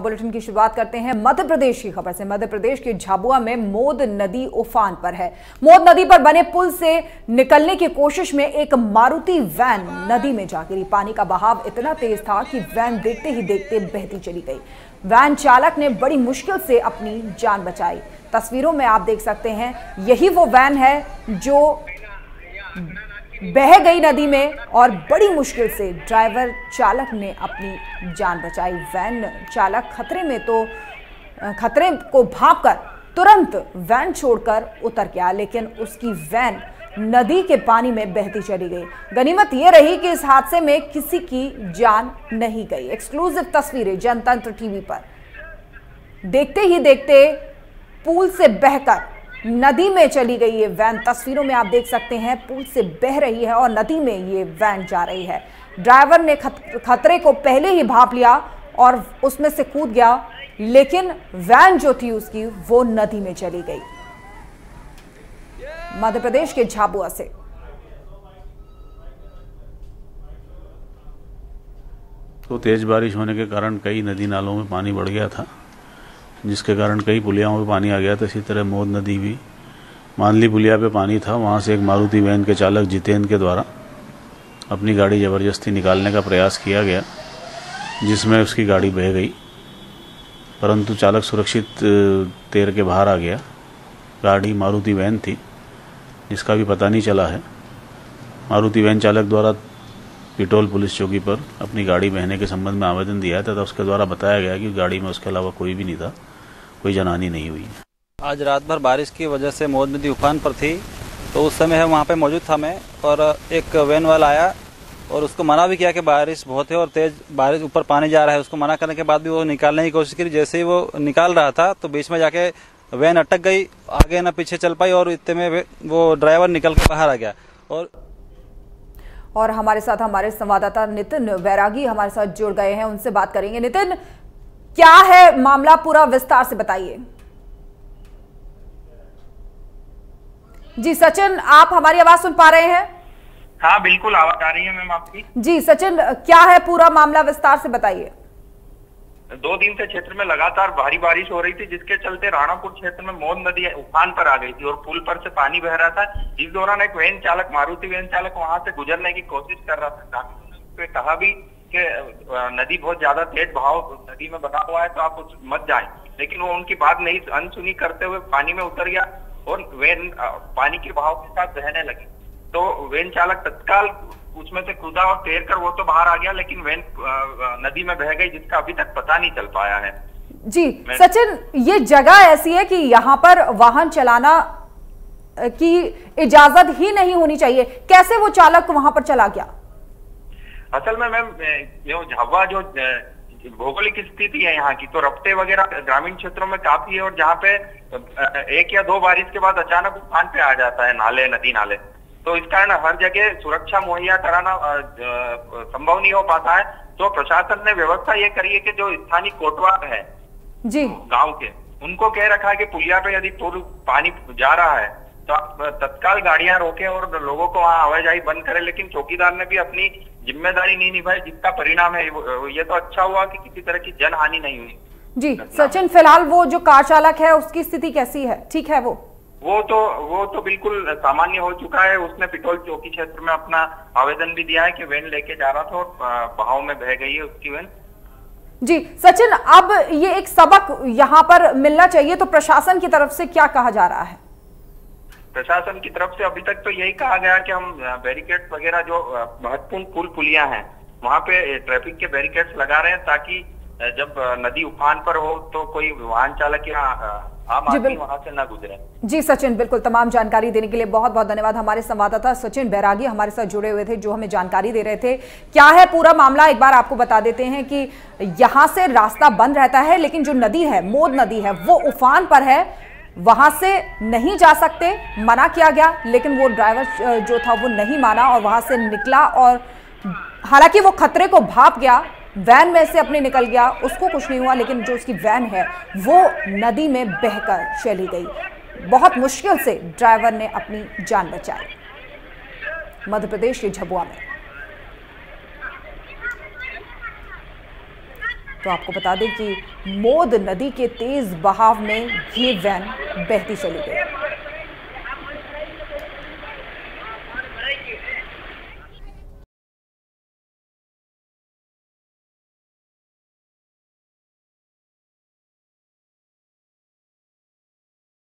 Bulletin की शुरुआत करते हैं मध्य प्रदेश की खबर से। मध्य प्रदेश के झाबुआ में मोद नदी उफान पर है। मोद नदी पर बने पुल से निकलने की कोशिश में एक मारुति वैन नदी में जा गिरी। पानी का बहाव इतना तेज था कि वैन देखते ही देखते बहती चली गई। वैन चालक ने बड़ी मुश्किल से अपनी जान बचाई। तस्वीरों में आप देख सकते हैं, यही वो वैन है जो बह गई नदी में और बड़ी मुश्किल से ड्राइवर चालक ने अपनी जान बचाई। वैन चालक खतरे को भांपकर तुरंत वैन छोड़कर उतर गया, लेकिन उसकी वैन नदी के पानी में बहती चली गई। गनीमत यह रही कि इस हादसे में किसी की जान नहीं गई। एक्सक्लूसिव तस्वीरें जनतंत्र टीवी पर। देखते ही देखते पुल से बहकर नदी में चली गई ये वैन। तस्वीरों में आप देख सकते हैं, पुल से बह रही है और नदी में ये वैन जा रही है। ड्राइवर ने खतरे को पहले ही भांप लिया और उसमें से कूद गया, लेकिन वैन जो थी उसकी वो नदी में चली गई। मध्य प्रदेश के झाबुआ से। तो तेज बारिश होने के कारण कई नदी नालों में पानी बढ़ गया था, जिसके कारण कई पुलियाओं में पानी आ गया था। इसी तरह मोद नदी भी मानली पुलिया पे पानी था। वहां से एक मारुति वैन के चालक जितेंद्र के द्वारा अपनी गाड़ी जबरदस्ती निकालने का प्रयास किया गया, जिसमें उसकी गाड़ी बह गई, परंतु चालक सुरक्षित तैर के बाहर आ गया। गाड़ी मारुति वैन थी, जिसका भी पता नहीं चला है। मारुति वैन चालक द्वारा पिटोल पुलिस चौकी पर अपनी गाड़ी बहने के संबंध में आवेदन दिया है तथा उसके द्वारा बताया गया कि गाड़ी में उसके अलावा कोई भी नहीं था, कोई जनहानि नहीं हुई। आज रात भर बारिश की वजह से मोद नदी उफान पर थी, तो उस समय वहाँ पे मौजूद था मैं, और एक वैन वाला आया और उसको मना भी किया कि बारिश बहुत है और तेज बारिश, ऊपर पानी जा रहा है। उसको मना करने के बाद भी वो निकालने की कोशिश करी। जैसे ही वो निकाल रहा था तो बीच में जाके वैन अटक गई, आगे ना पीछे चल पाई और इतने में वो ड्राइवर निकल के बाहर आ गया। और हमारे साथ हमारे संवाददाता नितिन बैरागी हमारे साथ जुड़ गए हैं, उनसे बात करेंगे। नितिन, क्या है मामला, पूरा विस्तार से बताइए। जी सचिन, आप हमारी आवाज सुन पा रहे हैं? हाँ बिल्कुल, आवाज आ रही है मैम आपकी। जी सचिन, क्या है पूरा मामला, विस्तार से बताइए। 2 दिन से क्षेत्र में लगातार भारी बारिश हो रही थी, जिसके चलते राणापुर क्षेत्र में मोद नदी उफान पर आ गई थी और पुल पर से पानी बह रहा था। इस दौरान एक वैन चालक, मारुति वैन चालक वहां से गुजरने की कोशिश कर रहा था। पे कहा भी कि नदी बहुत ज्यादा तेज बहाव नदी में बना हुआ है, तो आप मत जाएं, लेकिन वो उनकी बात नहीं अनसुनी करते हुए पानी में उतर गया और वैन पानी के बहाव के साथ बहने लगी। तो वैन चालक तत्काल उसमें से कूदा और तैर कर वो तो बाहर आ गया, लेकिन वैन नदी में बह गई, जिसका अभी तक पता नहीं चल पाया है। जी सचिन, ये जगह ऐसी है कि यहाँ पर वाहन चलाना की इजाजत ही नहीं होनी चाहिए, कैसे वो चालक वहां पर चला गया? असल में मैम, जो झाबुआ जो भौगोलिक स्थिति है यहाँ की, तो रफ्ते वगैरह ग्रामीण क्षेत्रों में काफी है और जहाँ पे 1 या 2 बारिश के बाद अचानक उफान पे आ जाता है नाले, नदी नाले, तो इस कारण हर जगह सुरक्षा मुहैया कराना संभव नहीं हो पाता है। तो प्रशासन ने व्यवस्था ये करी है कि जो स्थानीय कोटवार है जी गांव के, उनको कह रखा है कि पुलिया पे यदि पानी जा रहा है तो आप तत्काल गाड़ियां रोकें और लोगों को वहां आवाजाही बंद करें। लेकिन चौकीदार ने भी अपनी जिम्मेदारी नहीं निभाई, जिसका परिणाम है ये तो अच्छा हुआ कि किसी तरह की जनहानि नहीं हुई। जी सचिन, फिलहाल वो जो कार चालक है उसकी स्थिति कैसी है, ठीक है वो तो बिल्कुल सामान्य हो चुका है। उसने पिटोल चौकी क्षेत्र में अपना आवेदन भी दिया है कि वैन लेके जा रहा था और बहाव में बह गई है उसकी वैन। जी सचिन, अब ये एक सबक यहाँ पर मिलना चाहिए, तो प्रशासन की तरफ से क्या कहा जा रहा है? प्रशासन की तरफ से अभी तक तो यही कहा गया कि हम बैरिकेड वगैरह जो महत्वपूर्ण पुल पुलियां हैं वहां पे ट्रैफिक के बैरिकेड्स लगा रहे हैं, ताकि जब नदी उफान पर हो तो कोई वाहन चालक या आम आदमी वहां से ना गुजरे। जी सचिन, बिल्कुल, तमाम जानकारी देने के लिए बहुत बहुत धन्यवाद। हमारे संवाददाता सचिन बैरागी हमारे साथ जुड़े हुए थे, जो हमें जानकारी दे रहे थे। क्या है पूरा मामला, एक बार आपको बता देते हैं कि यहाँ से रास्ता बंद रहता है, लेकिन जो नदी है, मोद नदी है, वो उफान पर है, वहां से नहीं जा सकते, मना किया गया, लेकिन वो ड्राइवर जो था वो नहीं माना और वहां से निकला। और हालांकि वो खतरे को भांप गया, वैन में से अपने निकल गया, उसको कुछ नहीं हुआ, लेकिन जो उसकी वैन है वो नदी में बहकर चली गई। बहुत मुश्किल से ड्राइवर ने अपनी जान बचाई। मध्य प्रदेश के झाबुआ में। तो आपको बता दें कि मोद नदी के तेज बहाव में ये वैन बहती चली गई।